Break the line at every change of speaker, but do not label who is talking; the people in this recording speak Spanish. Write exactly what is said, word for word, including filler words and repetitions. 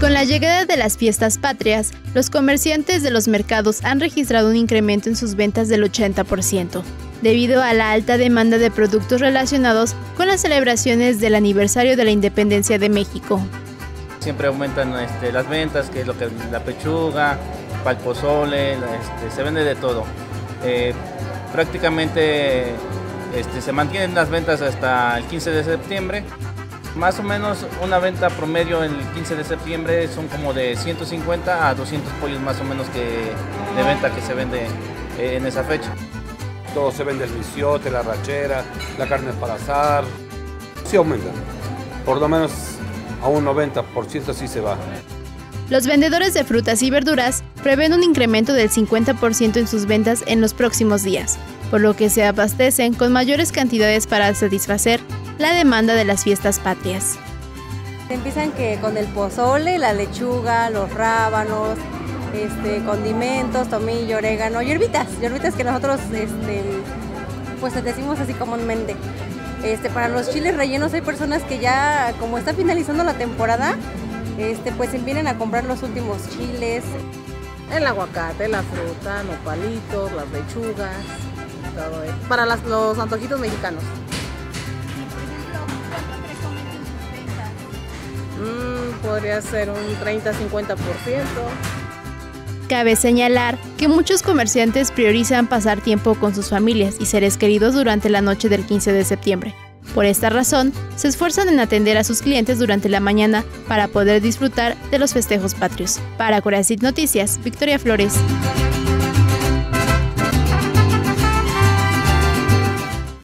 Con la llegada de las fiestas patrias, los comerciantes de los mercados han registrado un incremento en sus ventas del ochenta por ciento, debido a la alta demanda de productos relacionados con las celebraciones del aniversario de la independencia de México.
Siempre aumentan este, las ventas, que es lo que la pechuga, el pozole, este, se vende de todo. Eh, prácticamente este, se mantienen las ventas hasta el quince de septiembre. Más o menos una venta promedio el quince de septiembre son como de ciento cincuenta a doscientos pollos más o menos que de venta que se vende en esa fecha.
Todo se vende, el misiote, la rachera, la carne para asar. Sí aumenta, por lo menos a un noventa por ciento sí se va.
Los vendedores de frutas y verduras prevén un incremento del cincuenta por ciento en sus ventas en los próximos días, por lo que se abastecen con mayores cantidades para satisfacer la demanda de las fiestas patrias.
Empiezan que con el pozole, la lechuga, los rábanos, este, condimentos, tomillo, orégano, hierbitas, hierbitas que nosotros este, pues les decimos así comúnmente. Este, para los chiles rellenos hay personas que ya, como está finalizando la temporada, este, pues vienen a comprar los últimos chiles.
El aguacate, la fruta, los palitos, las lechugas, todo eso. Para las, los antojitos mexicanos. Mm, podría ser un treinta a cincuenta por ciento.
Cabe señalar que muchos comerciantes priorizan pasar tiempo con sus familias y seres queridos durante la noche del quince de septiembre. Por esta razón, se esfuerzan en atender a sus clientes durante la mañana para poder disfrutar de los festejos patrios. Para Corazit Noticias, Victoria Flores.